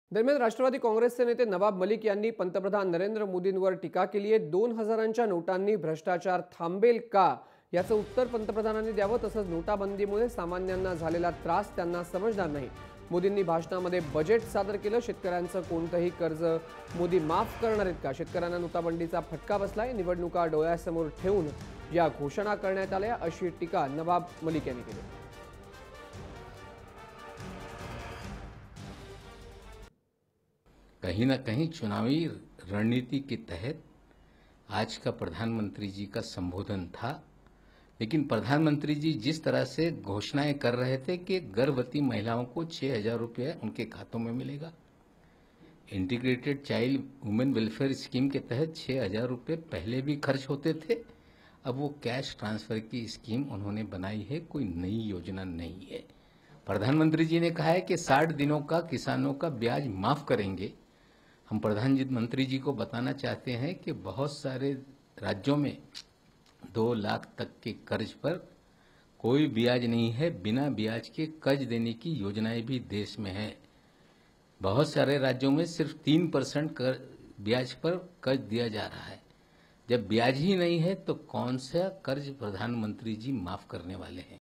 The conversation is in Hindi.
दरम्यान राष्ट्रवादी काँग्रेसचे नेते नवाब मलिक यांनी पंतप्रधान नरेंद्र मोदींवर टीका केली आहे। 2000च्या नोटांनी भ्रष्टाचार थांबेल का याचं उत्तर पंतप्रधानांनी द्यावं, तसंच नोटाबंदीमुळे सामान्यांना झालेला त्रास त्यांना समजणार नाही। मोदींनी भाषणामध्ये बजेट सादर केलं। शेतकऱ्यांचं कोणतंही कर्ज मोदी माफ करणार आहेत का? शेतकऱ्यांना नोटाबंदीचा फटका बसलाय। निवडणुका डोळ्यासमोर ठेवून या घोषणा करण्यात आल्या, अशी टीका नवाब मलिक यांनी केली। कहीं ना कहीं चुनावी रणनीति के तहत आज का प्रधानमंत्री जी का संबोधन था, लेकिन प्रधानमंत्री जी जिस तरह से घोषणाएं कर रहे थे कि गर्भवती महिलाओं को 6,000 रुपये उनके खातों में मिलेगा, integrated child women welfare scheme के तहत 6,000 रुपये पहले भी खर्च होते थे। अब वो कैश ट्रांसफर की स्कीम उन्होंने बनाई है, कोई नई योजना नहीं है। प्रधानमंत्री जी ने कहा है कि 60 दिनों का किसानों का ब्याज माफ करेंगे। हम प्रधानमंत्री जी को बताना चाहते हैं कि बहुत सारे राज्यों में 2 लाख तक के कर्ज पर कोई ब्याज नहीं है। बिना ब्याज के कर्ज देने की योजनाएं भी देश में हैं। बहुत सारे राज्यों में सिर्फ 3% ब्याज पर कर्ज दिया जा रहा है। जब ब्याज ही नहीं है तो कौन सा कर्ज प्रधानमंत्री जी माफ करने वाले हैं?